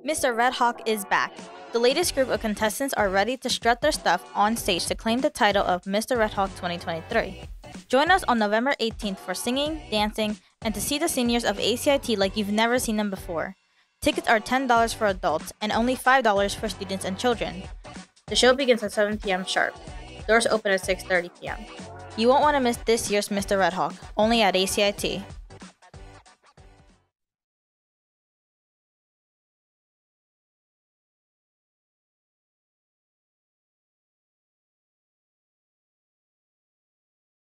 Mr. Redhawk is back. The latest group of contestants are ready to strut their stuff on stage to claim the title of Mr. Redhawk 2023. Join us on November 18th for singing, dancing, and to see the seniors of ACIT like you've never seen them before. Tickets are $10 for adults and only $5 for students and children. The show begins at 7 p.m. sharp. Doors open at 6:30 p.m. You won't want to miss this year's Mr. Redhawk, only at ACIT.